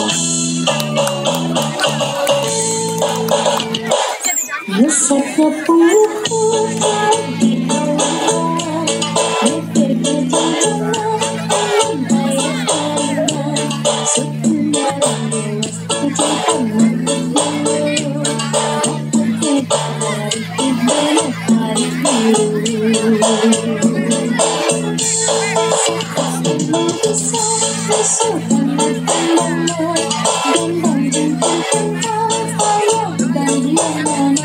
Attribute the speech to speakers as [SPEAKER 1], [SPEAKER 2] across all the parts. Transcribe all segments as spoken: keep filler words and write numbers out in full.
[SPEAKER 1] Besarnya punggung di awan, berkejaran bayar kalian, sebenarnya luas kejaran menunggu, aku kita hari ibadah hari biru. Bisa besukan pandangan, gendang jengkang tentang ayah dan hiangan.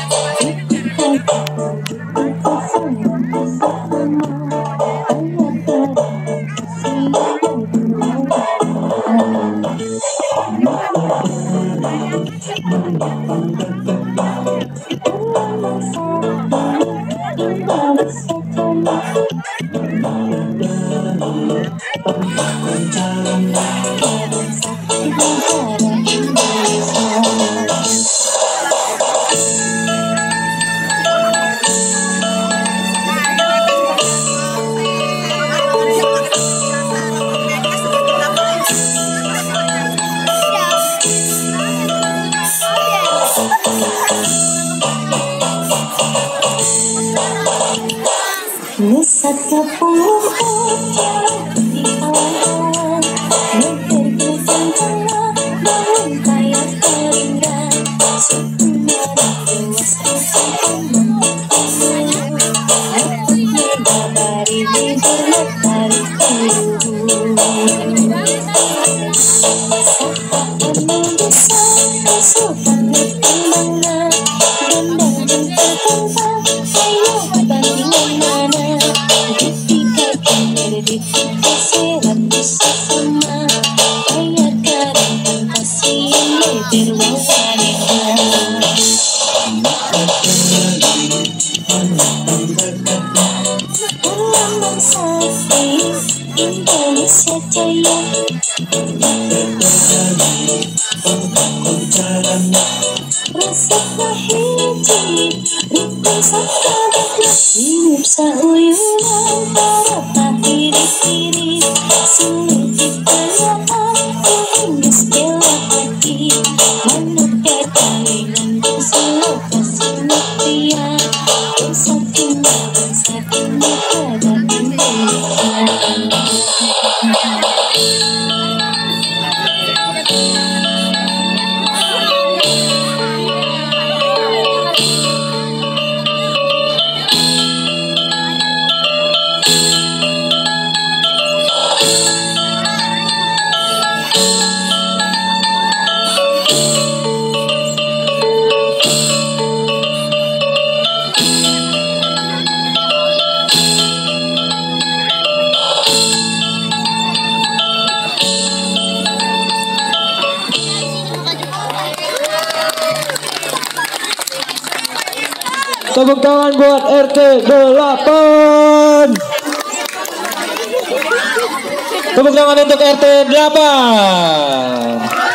[SPEAKER 1] Mesatnya punggung di awan-awan, berkejaran tengah bangun kayak keringan, sebenarnya luas kejaran menunggu, aku menyadari bibir matahari biru. Saat penuh desa besukan timbangan, gendang jengkang tentang ayo bandingan mana. Ketika serat bisa sama, bayar kadang fantasi yang berwarna. Lambang sapi Indonesia Jaya, rasanya hiji rukun sakabakna, hidup sahuyunan para tahiri-hiri, sulit diperlukan hingga segala hati, manut ketalingan sulit kasih mutia, bangsa kita bangsa ini pada Indonesia.
[SPEAKER 2] Tepuk tangan buat R T delapan. Tepuk tangan untuk R T delapan.